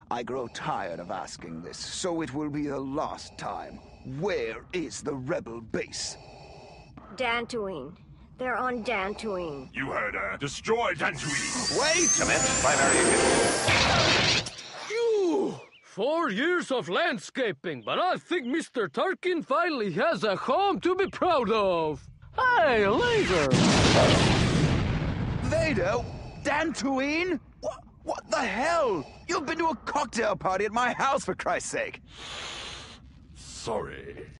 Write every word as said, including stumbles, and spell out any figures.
I grow tired of asking this, so it will be the last time. Where is the rebel base? Dantooine. They're on Dantooine. You heard her. Destroy Dantooine. Wait! Commence primary ignition. Phew! Four years of landscaping, but I think Mister Tarkin finally has a home to be proud of. Hey, later! Vader? Dantooine? What, what the hell? You've been to a cocktail party at my house, for Christ's sake. Sorry.